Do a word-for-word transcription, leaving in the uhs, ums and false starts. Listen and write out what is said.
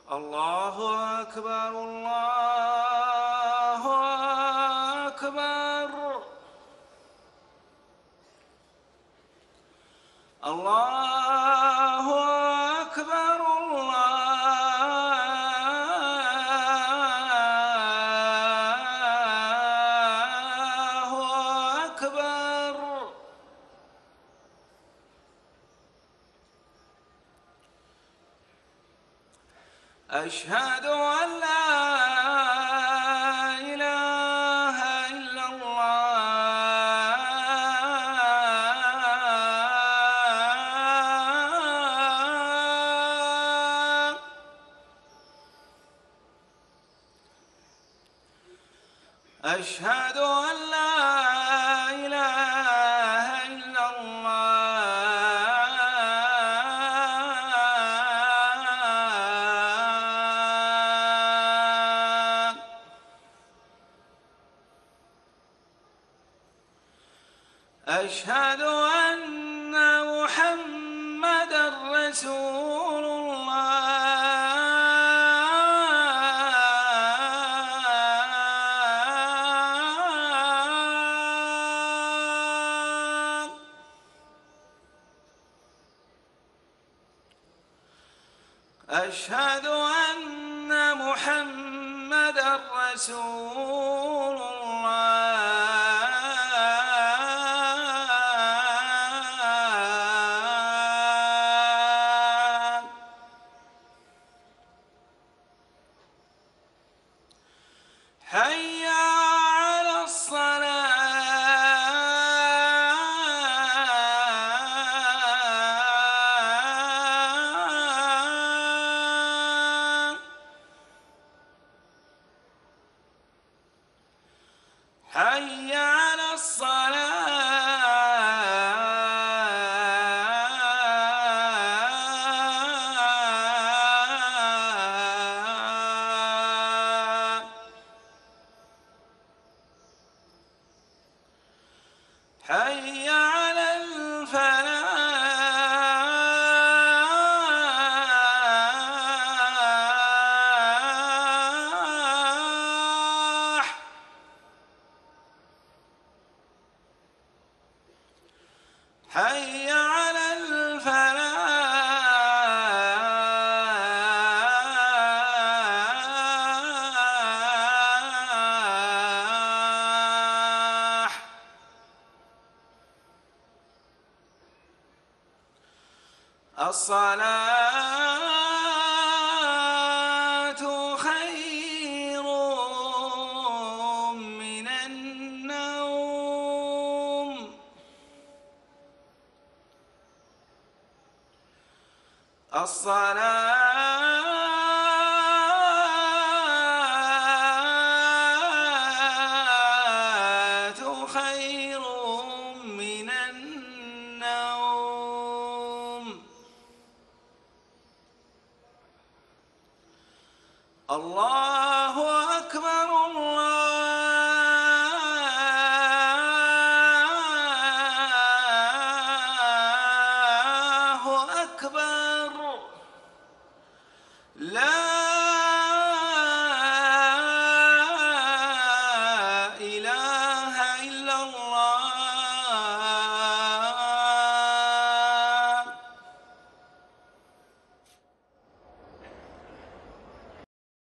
الله أكبر الله أكبر الله أكبر الله أكبر. أشهد أن لا إله إلا الله. أشهد أن لا إله إلا الله. أشهد أن محمدًا رسول الله. أشهد أن محمدًا رسول الله. حي على الصلاة. حي على الصلاة. حي على الفلاح. حي على الفلاح. الصلاة خير من النوم. الصلاة خير من النوم. الله أكبر الله أكبر.